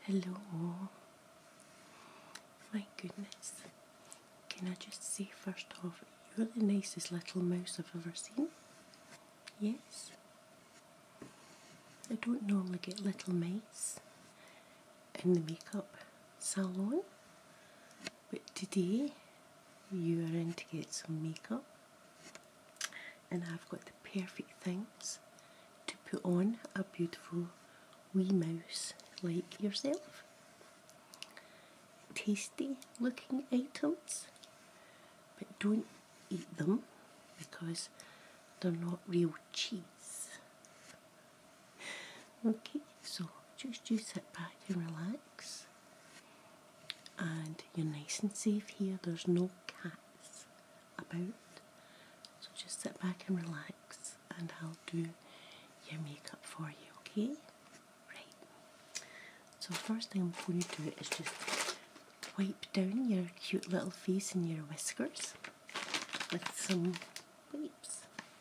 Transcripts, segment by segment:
Hello. My goodness. Can I just say first off, you're the nicest little mouse I've ever seen. Yes. I don't normally get little mice in the makeup salon, but today you are in to get some makeup and I've got the perfect things to put on a beautiful wee mouse like yourself. Tasty looking items, but don't eat them because they're not real cheese. Okay, so just you sit back and relax, and you're nice and safe here. There's no cats about, so just sit back and relax and I'll do your makeup for you, okay? Right, so first thing I'm going to do is just wipe down your cute little face and your whiskers with some wipes.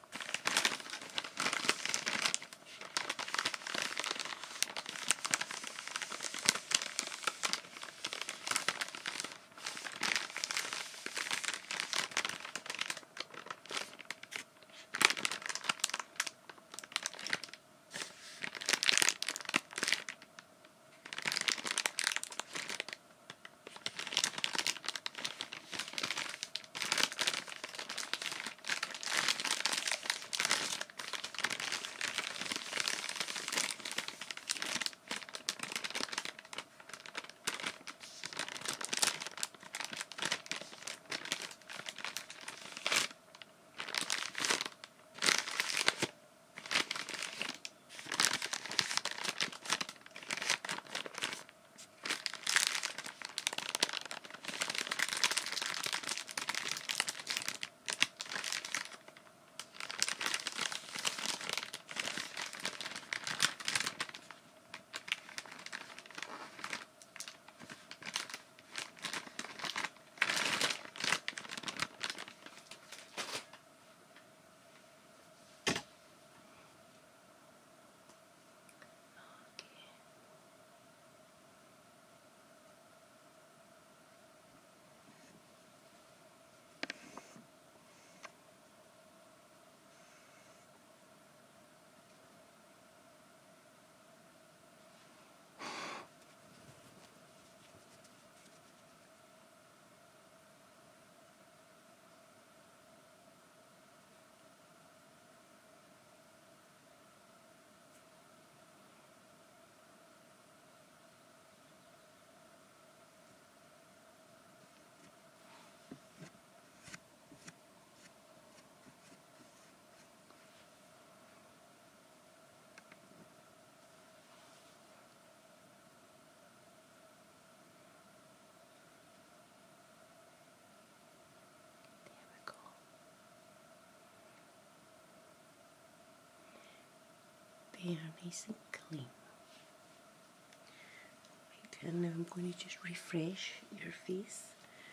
They are nice and clean. Right, and now I'm going to just refresh your face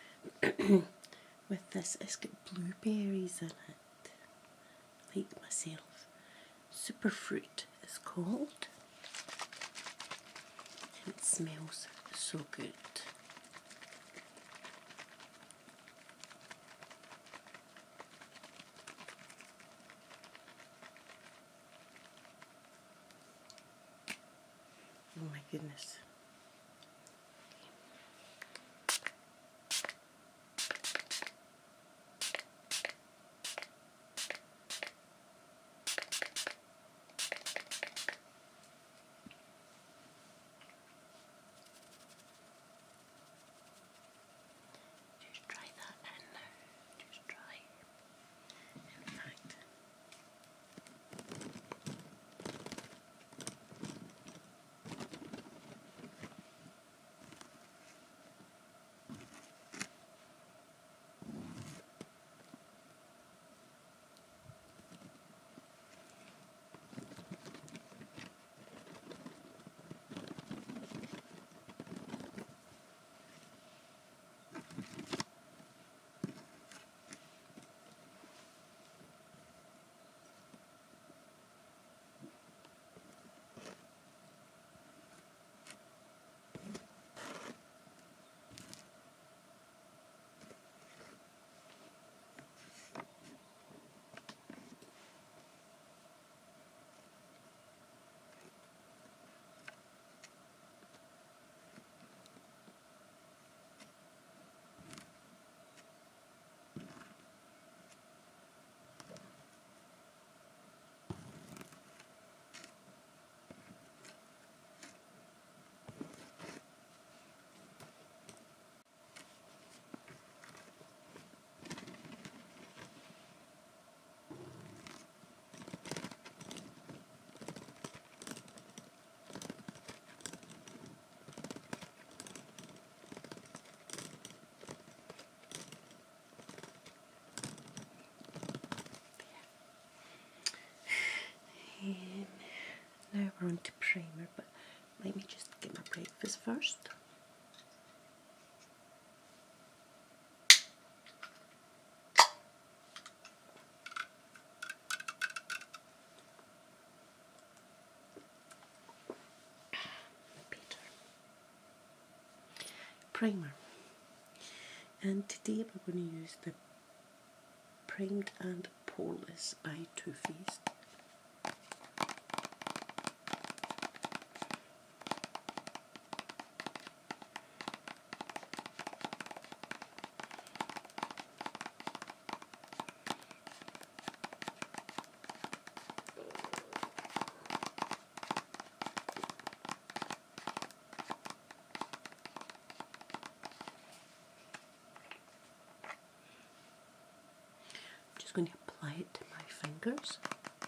with this. It's got blueberries in it, like myself. Superfruit is called, and it smells so good. Oh my goodness. Just try that in now. Just try. In fact, to primer, but let me just get my breakfast first. Primer, and today we're going to use the Primed and Poreless by Too Faced. Going to apply it to my fingers.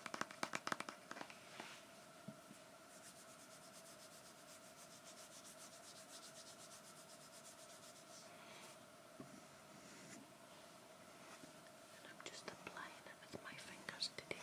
And I'm just applying it with my fingers today.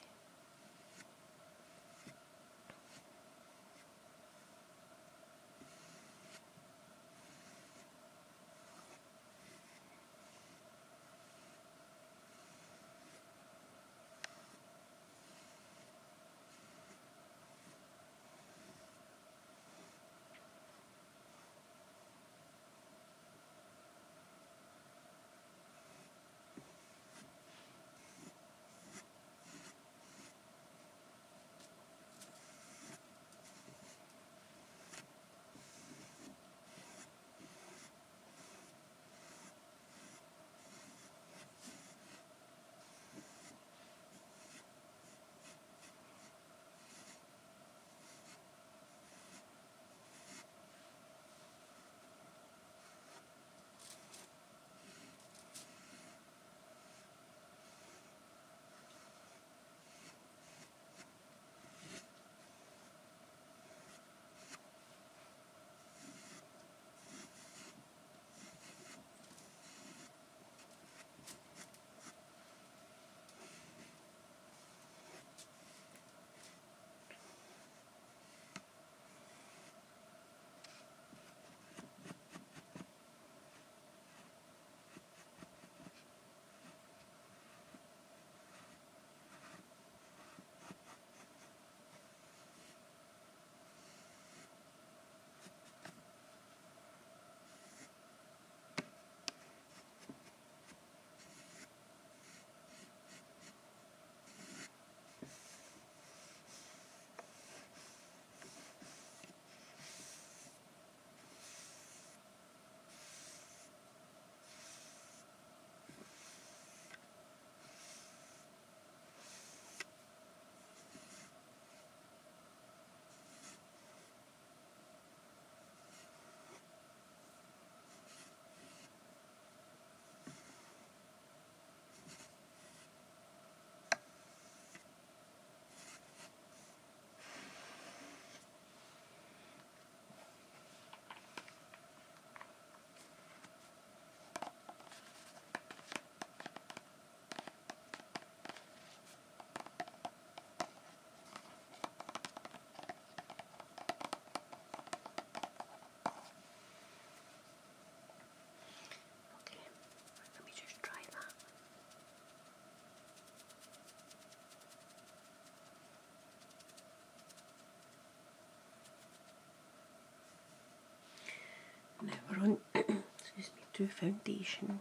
Now we're on excuse me, to foundation,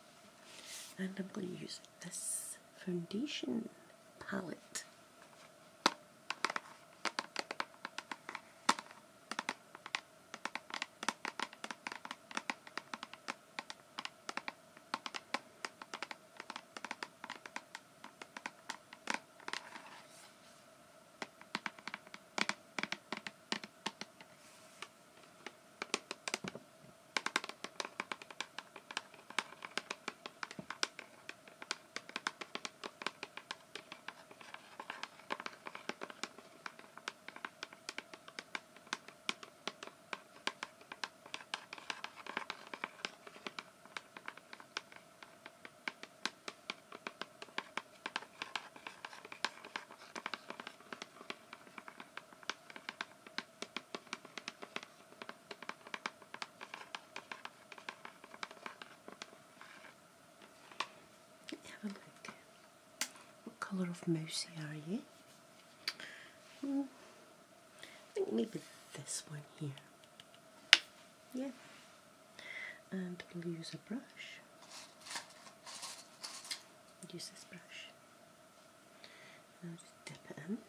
and I'm going to use this foundation palette. colour of Mousey are you? I think maybe this one here. Yeah. And we'll use a brush. Use this brush. And I'll just dip it in.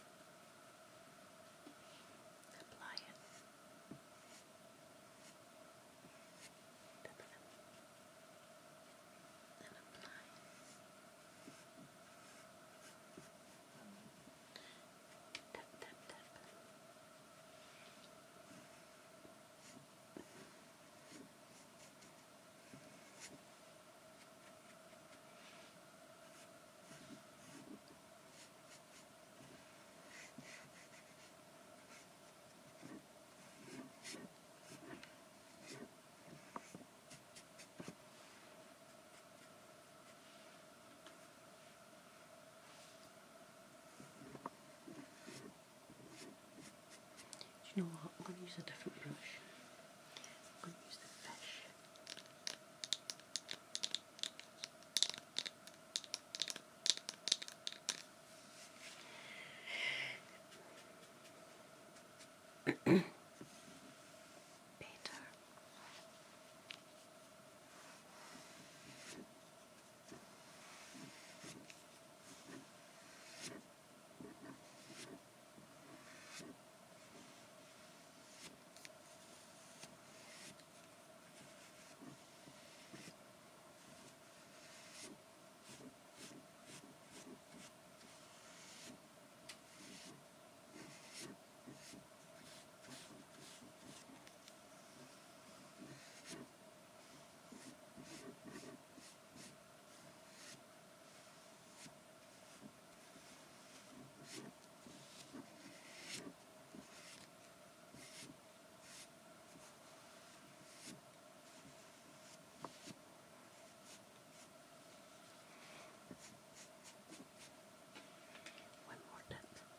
Apply it. Dip it in. And apply it. Dip, dip, dip. You know what, I'm going to use a different brush. I'm going to use the fish. Better. One more dip.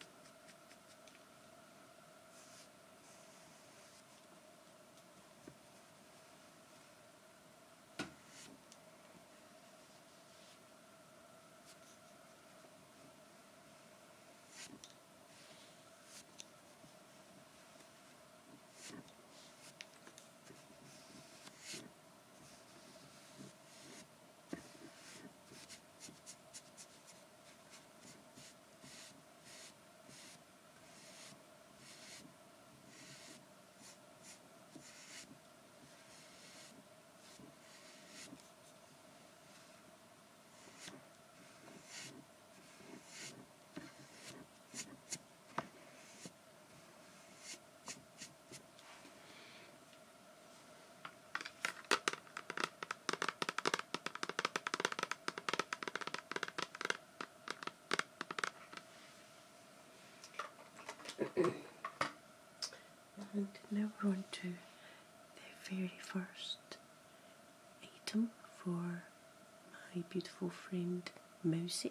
And now we're on to the very first item for my beautiful friend Mousey.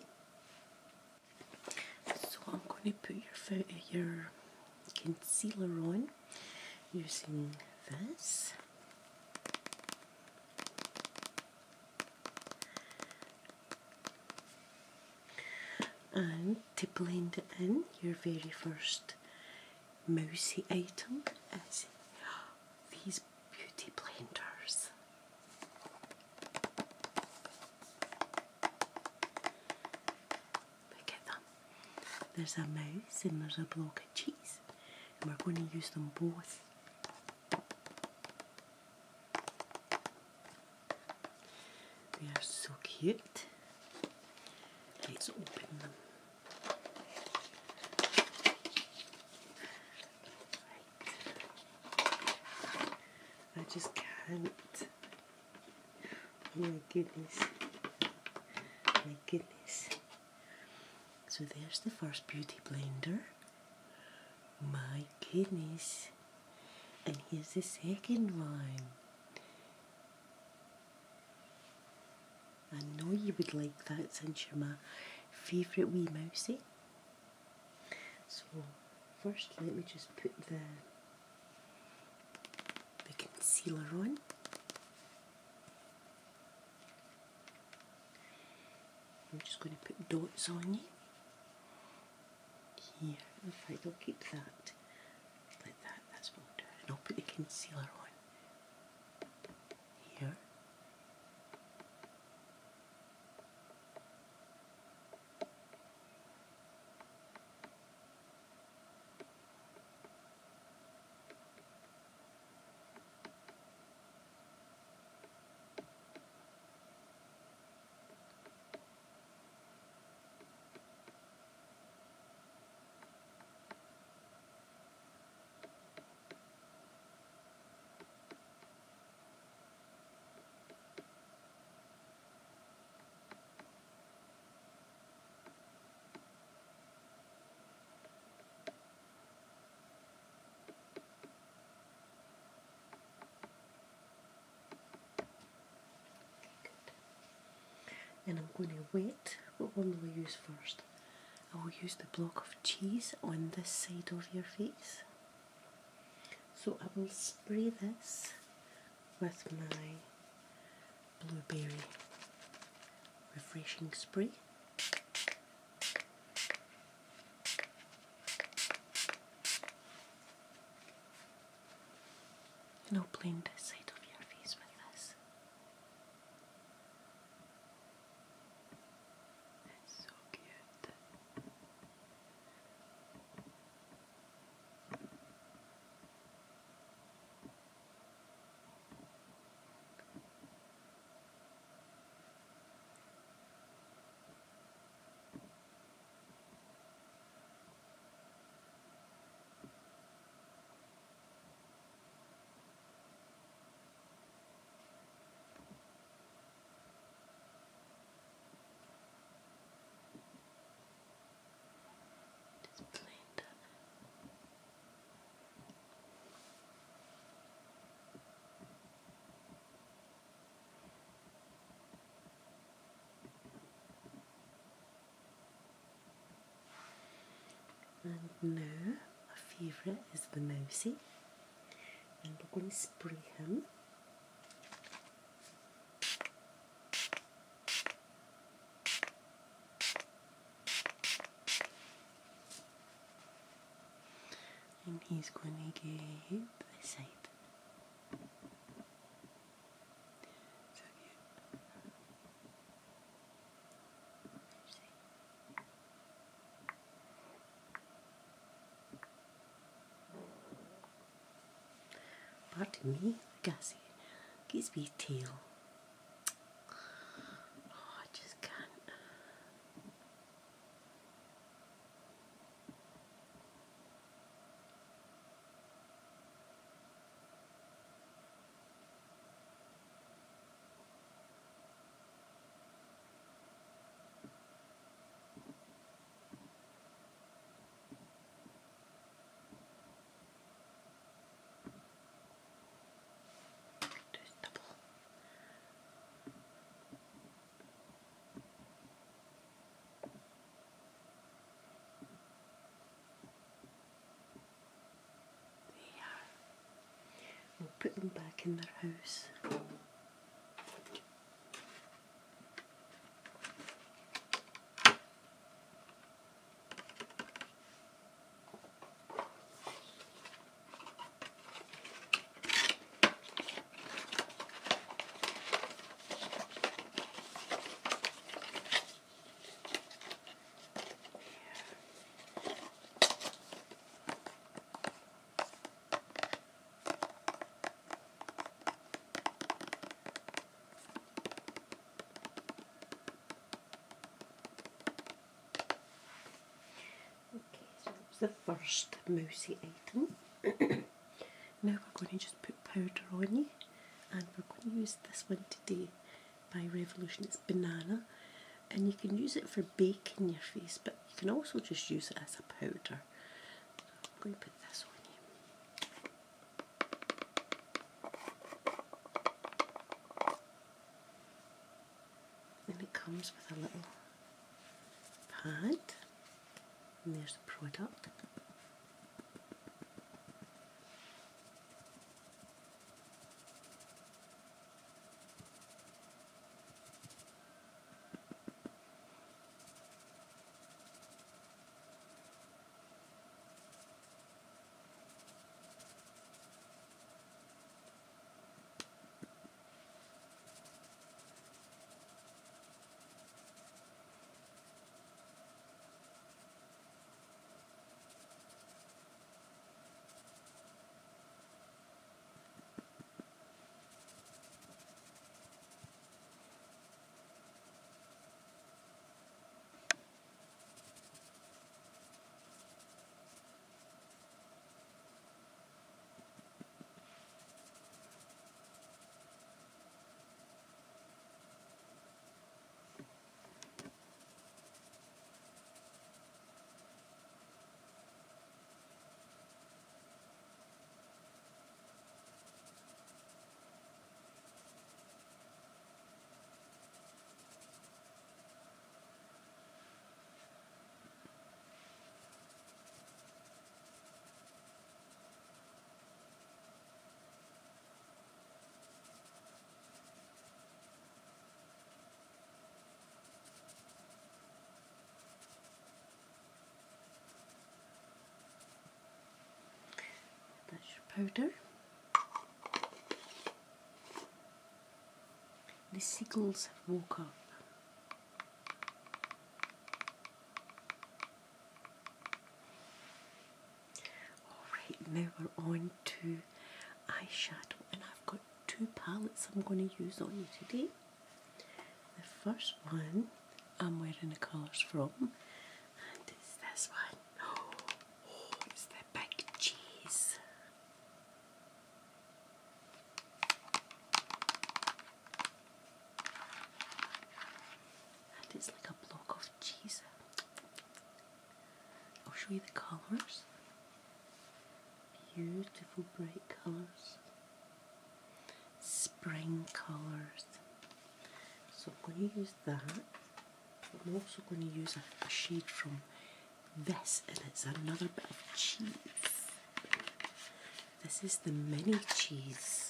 So I'm going to put your concealer on using this. And to blend it in, your very first Mousey item is these beauty blenders. Look at them. There's a mouse and there's a block of cheese, and we're going to use them both. They are so cute. Let's open them. I just can't. Oh my goodness. My goodness. So there's the first beauty blender. My goodness. And here's the second one. I know you would like that since you're my favourite wee Mousey. So first let me just put the concealer on. I'm just going to put dots on you. Here, in fact I'll keep that like that, that's what I'll do. And I'll put the concealer on. Here. And I'm going to wet. What one will I use first? I will use the block of cheese on this side of your face. So I will spray this with my blueberry refreshing spray. And I'll blend this side of your face with this. It's so cute. Just blend it. And now, my favourite is the Mousey, and we're going to spray him. And he's going to get this side. So cute. Pardon me, Gussie. His wee tail. Oh, I just can't. Just double. We'll put them back in their house. The first Mousey item. Now we're going to just put powder on you, and we're going to use this one today by Revolution. It's banana, and you can use it for baking your face, but you can also just use it as a powder. So I'm going to put this on you. And it comes with a little pad. And there's the product. powder. The seagulls have woke up. Alright, now we're on to eyeshadow, and I've got two palettes I'm going to use on you today. The first one I'm wearing the colours from, and it's this one. Oh, it's the big cheese. And it's like a block of cheese. I'll show you the colours. Beautiful bright colours. Spring colours. So I'm going to use that. I'm also going to use a shade from this, and it's another bit of cheese. This is the mini cheese.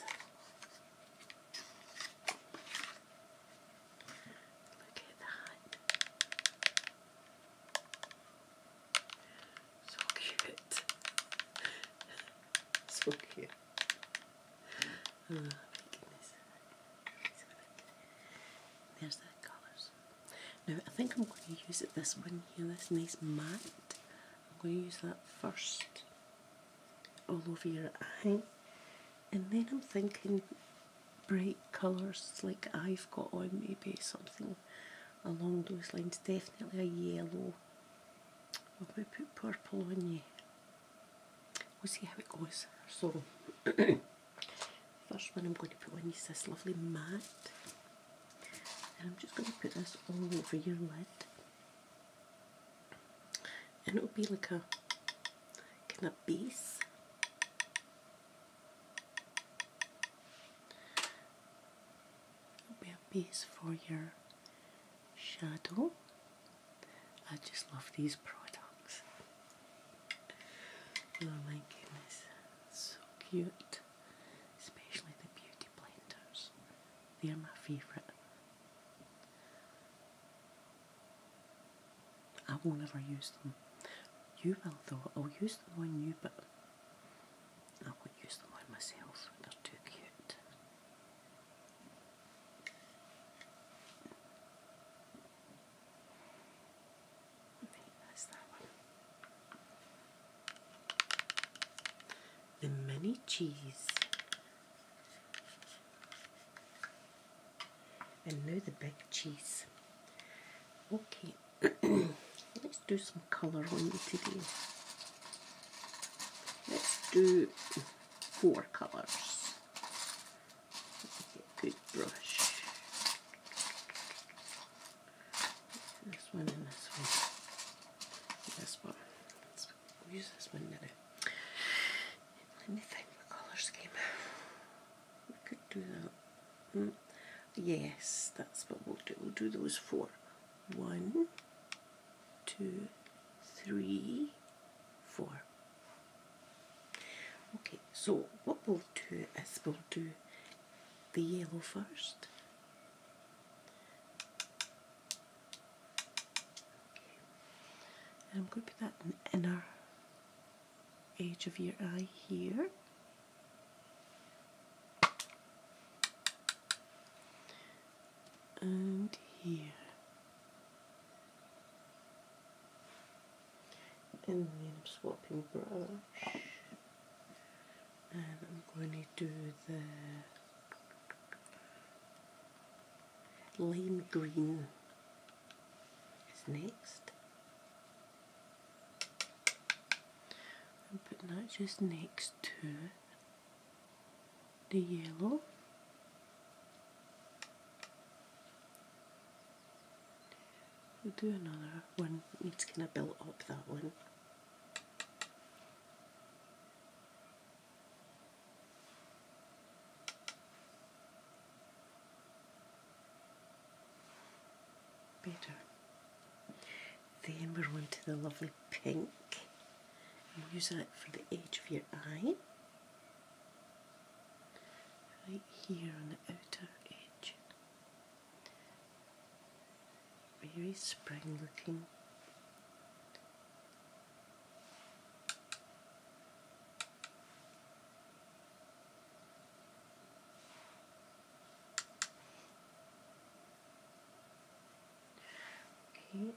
Look at that. So cute. So cute. Oh my goodness. There's the colours. Now I think I'm going to use this one here, this nice matte. I'm going to use that first all over your eye. And then I'm thinking bright colours like I've got on, maybe something along those lines. Definitely a yellow. I'm going to put purple on you. We'll see how it goes. So, first one I'm going to put on is this lovely matte. And I'm just going to put this all over your lid. And it'll be like a kind of base. It'll be a base for your shadow. I just love these products. Oh my goodness, so cute. Especially the beauty blenders. They're my favourite. I won't ever use them. You will though. I'll use them on you, but I won't use them on myself. They're too cute. Right, that's that one. The mini cheese. And now the big cheese. Okay. Let's do some colour on you today. Let's do 4 colours. Get a good brush. This one and this one. This one. We'll use this one now. Let me think what colour scheme. We could do that. Yes, that's what we'll do. We'll do those 4. 1, 2, 3, 4. Okay, so what we'll do is we'll do the yellow first. Okay. And I'm going to put that in the inner edge of your eye here. And here. And then I'm swapping brush. And I'm going to do the lime green is next. I'm putting that just next to the yellow. We'll do another one. It needs kind of build up, that one. Better. Then we're on to the lovely pink. And use that for the edge of your eye. Right here on the outer edge. Very spring looking.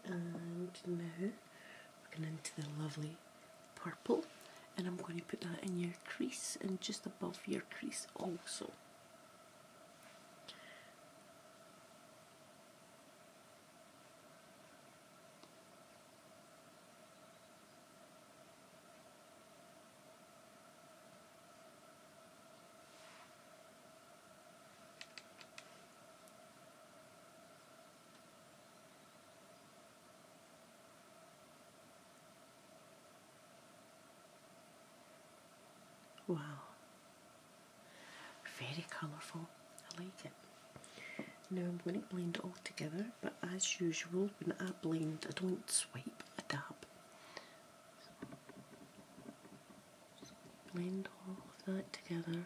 And now we're going into the lovely purple, and I'm going to put that in your crease and just above your crease also. Wow, very colourful, I like it. Now I'm going to blend it all together, but as usual when I blend I don't swipe, I dab. So blend all of that together.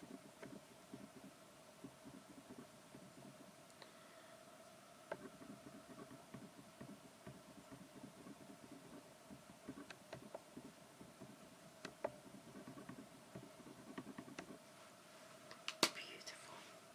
Beautiful.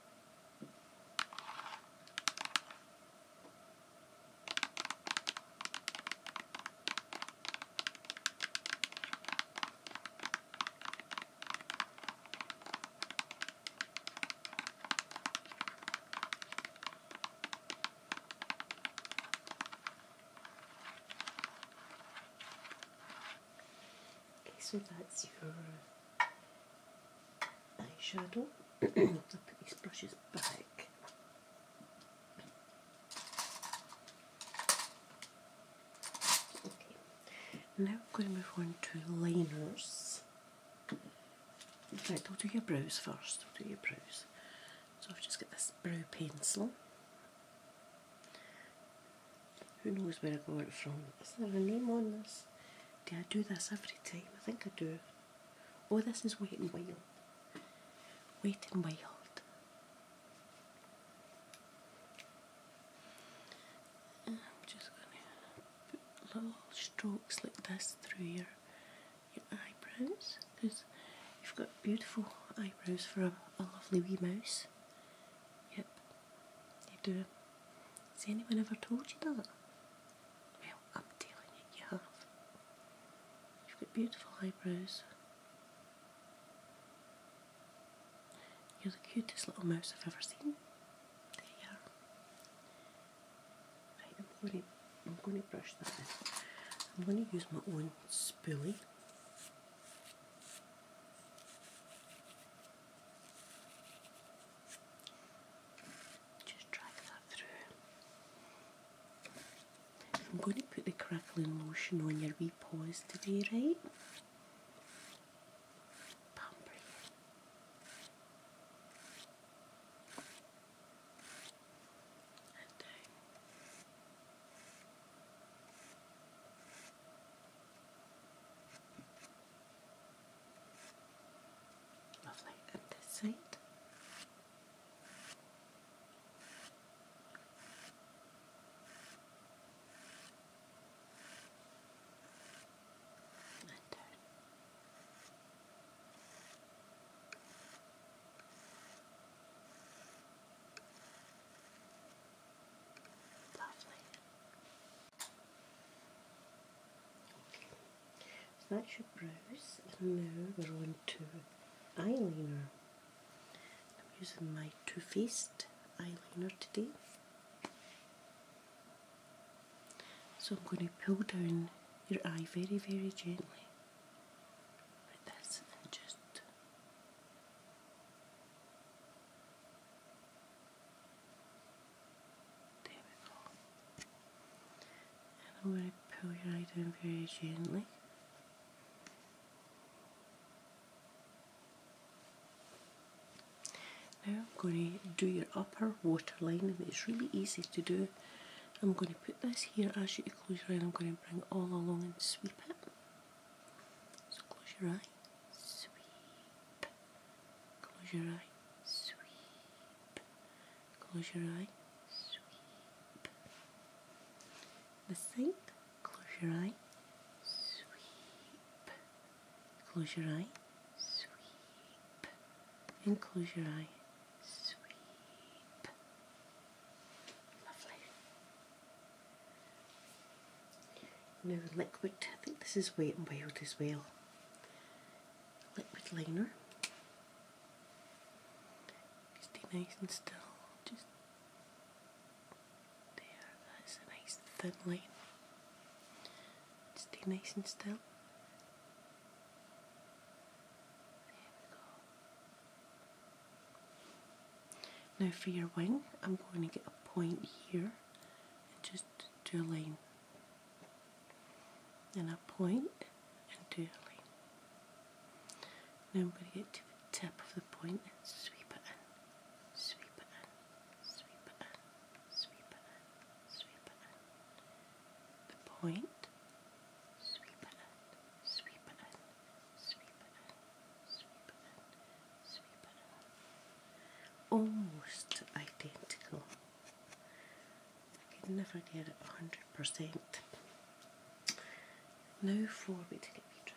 So that's your eyeshadow. I'll put these brushes back. Okay, now I'm going to move on to liners. In fact, I'll do your brows first. I'll do your brows. So I've just got this brow pencil. Who knows where I got it from? Is there a name on this? Do I do this every time? I think I do. Oh, this is Wet n Wild. Wet n Wild. I'm just going to put little strokes like this through your eyebrows, because you've got beautiful eyebrows for a lovely wee mouse. Yep, you do. Has anyone ever told you that? Well, I'm telling you, you have. You've got beautiful eyebrows. You're the cutest little mouse I've ever seen. There you are. Right, I'm going to brush that in. I'm going to use my own spoolie. Just drag that through. I'm going to put the crackling lotion on your wee paws today, right? Pamper you. And down. Lovely. And this side. And down. Lovely. Okay. So that's your brows, and now we're on to eyeliner. I'm using my Too Faced eyeliner today. So I'm going to pull down your eye very, very gently, like this, and just there we go. And I'm going to pull your eye down very gently. Now I'm going to do your upper waterline, and it's really easy to do. I'm going to put this here as you close your eye, and I'm going to bring it all along and sweep it. So close your eye, sweep, close your eye, sweep, close your eye, sweep. This side, close your eye, sweep, close your eye, sweep, and close your eye, sweep. Now liquid, I think this is Wet n Wild as well. Liquid liner. Stay nice and still. Just there, that's a nice thin line. Stay nice and still. Now for your wing, I'm going to get a point here and just do a line. And a point and do a line. Now I'm going to get to the tip of the point and sweep it in. Sweep it in. Sweep it in. Sweep it in. Sweep it in. The point. Sweep it in. Sweep it in. Sweep it in. Sweep it in. Sweep it in. Almost identical. I could never get it 100%. Now for me to get me a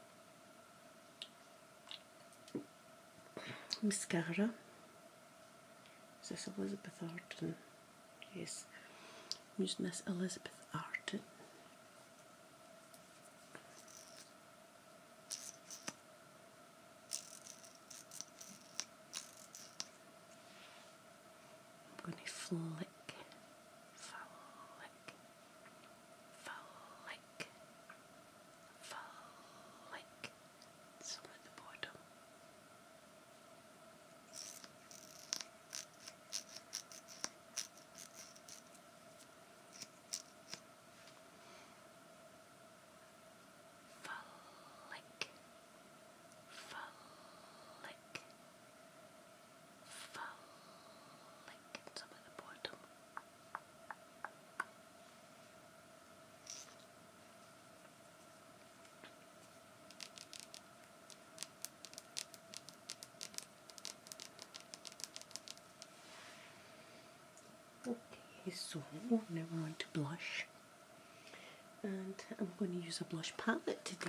drink. Mascara. Is this Elizabeth Arden? Yes. I'm using this Elizabeth Arden. I'm going to flick. Okay, so now we're on to blush, and I'm going to use a blush palette today.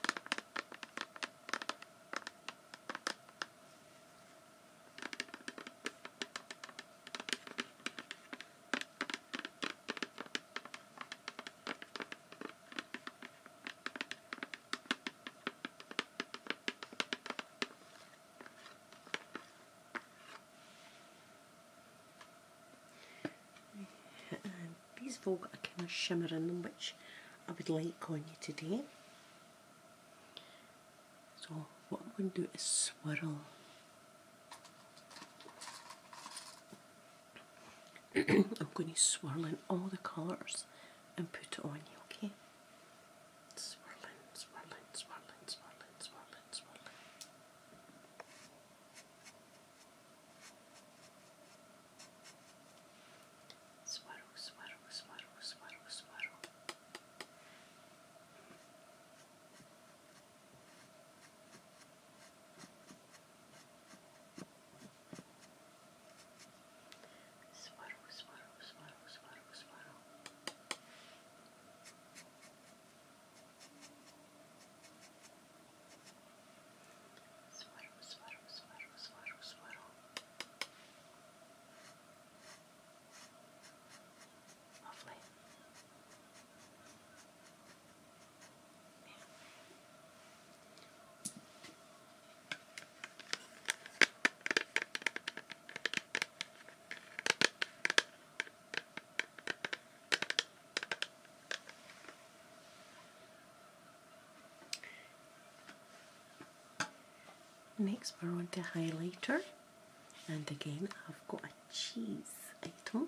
These have all got a kind of shimmer in them, which I would like on you today. So what I'm going to do is swirl. I'm going to swirl in all the colours and put it on you, okay? Swirling, swirling, swirling, swirling, swirling, swirling. Swirl, swirl, swirl, swirl, swirl. Swirl, swirl, swirl, swirl, swirl. Swirl, swirl, swirl, swirl, swirl. Lovely. Next we're on to highlighter, and again I've got a cheese item.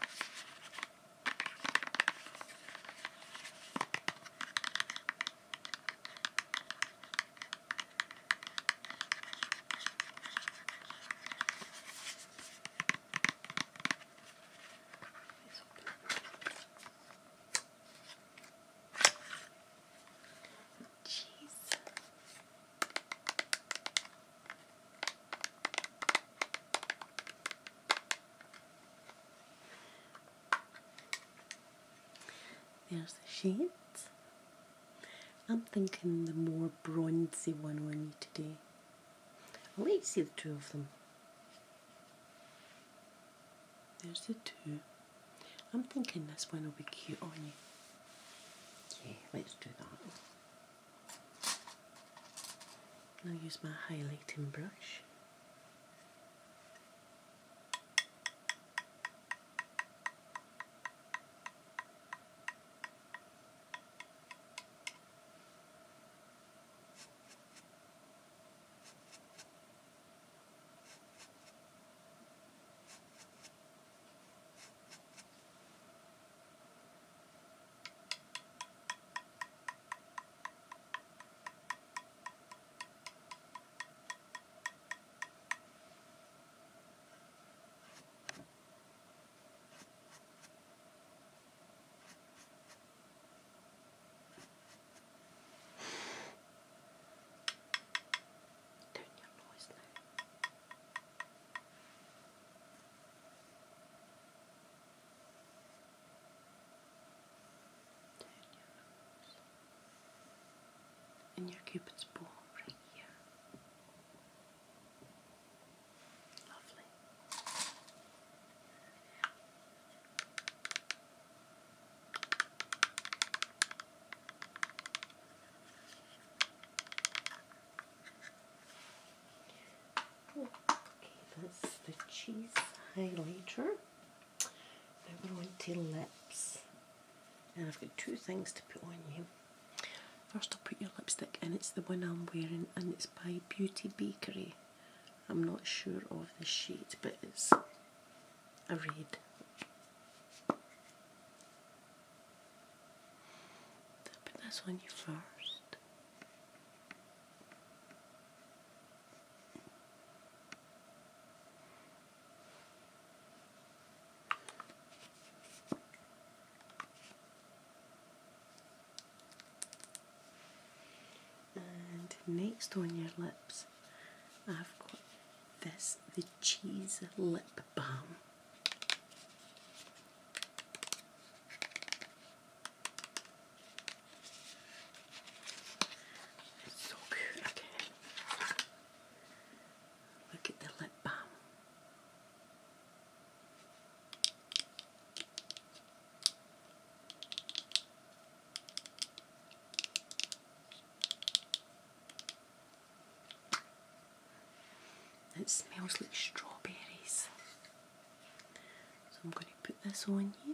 There's the shades. I'm thinking the more bronzy one on you today. I'll let you see the two of them. There's the two. I'm thinking this one will be cute on you. Yeah, let's do that. I'll use my highlighting brush. And your cupid's bow right here. Lovely. Okay, that's the cheese highlighter. Now we're on to lips. And I've got two things to put on you. First I'll put your lipstick, and it's the one I'm wearing, and it's by Beauty Bakery. I'm not sure of the shade, but it's a red. I'll put this on you first. And next on your lips, I've got this, the cheese lip balm. It's so good. Okay. Look at the lip balm. It smells like strawberries. So I'm going to put this on you.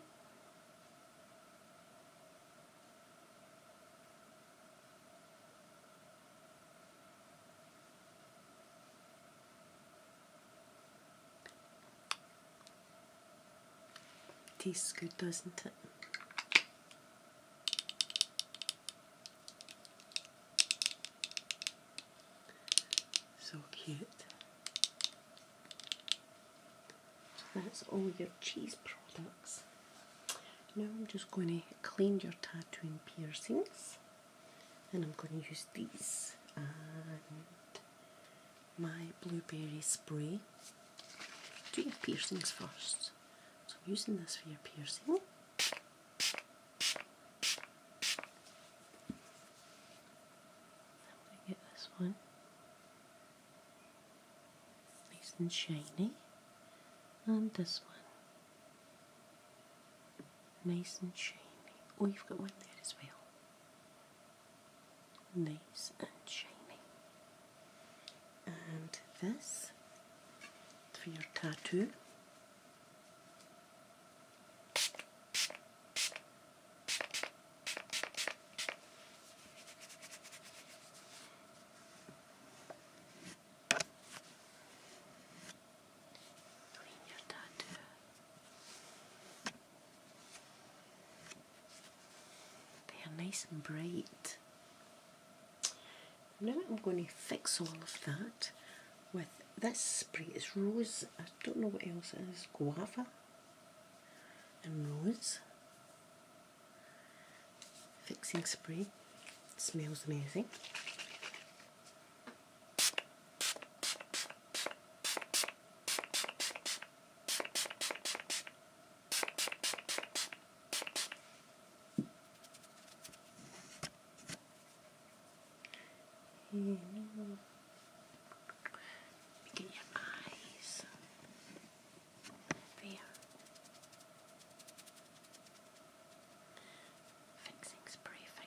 Tastes good, doesn't it? So cute. So that's all your cheese products. Now I'm just going to clean your tattoo and piercings, and I'm going to use these and my blueberry spray. Do your piercings first. So I'm using this for your piercing. Then I'm going to get this one nice and shiny, and this one nice and shiny. Oh, you've got one there as well. Nice and shiny. And this for your tattoo. Clean your tattoo. They are nice and bright. Now I'm going to fix all of that with this spray. It's rose, I don't know what else it is, guava and rose. Fixing spray. It smells amazing. Get your eyes. There. Fixing spray,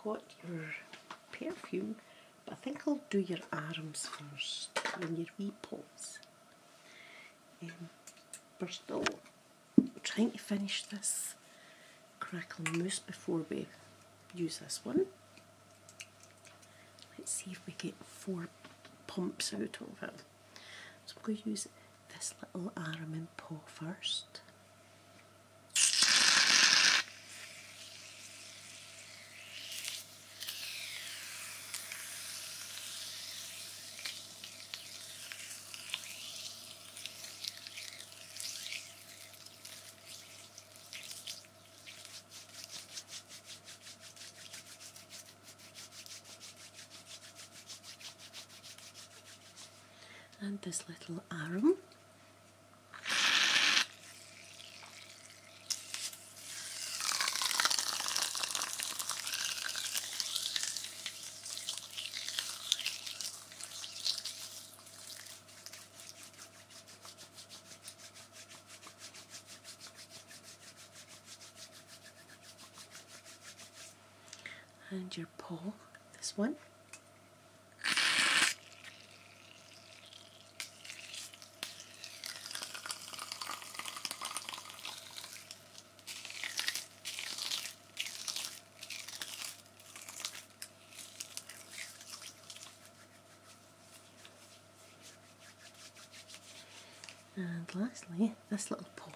got your perfume, but I think I'll do your arms first and your wee paws. We're still trying to finish this crackling mousse before we use this one. Let's see if we get 4 pumps out of it. So I'm going to use this little arm and paw first. And this little arm. And your paw, this one. And lastly, this little paw.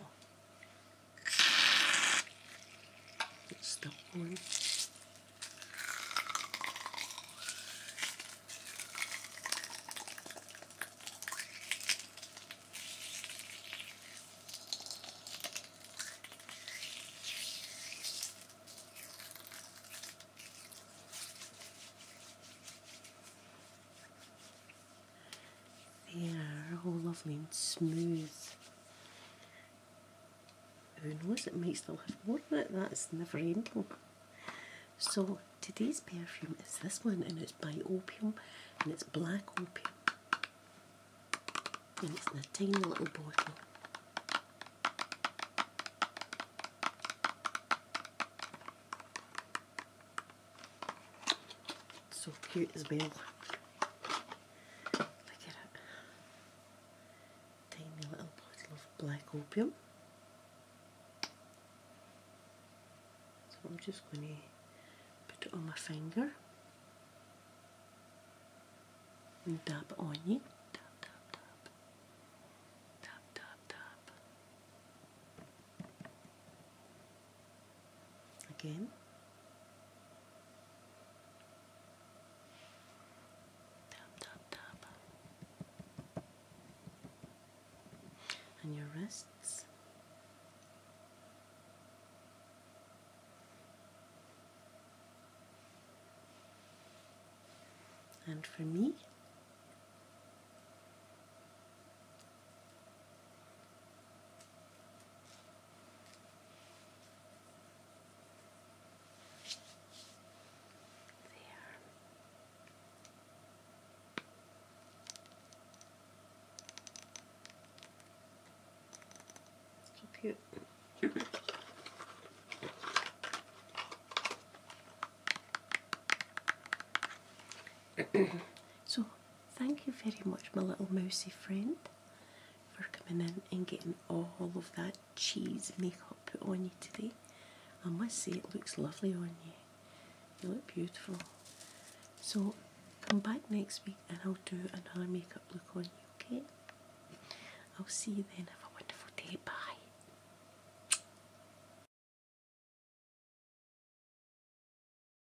It's still going. There, all lovely and smooth. Who knows, it might still have more in it, that's never ending. So today's perfume is this one, and it's by Opium, and it's black opium. And it's in a tiny little bottle. So cute as well. Look at it. Tiny little bottle of black opium. So I'm just going to put it on my finger and dab it on you. Tap, tap, tap. Tap, tap, tap. Again. And your wrists. And for me, there. So cute. So, thank you very much, my little mousy friend, for coming in and getting all of that cheese makeup put on you today. I must say it looks lovely on you. You look beautiful. So, come back next week and I'll do another makeup look on you, okay? I'll see you then.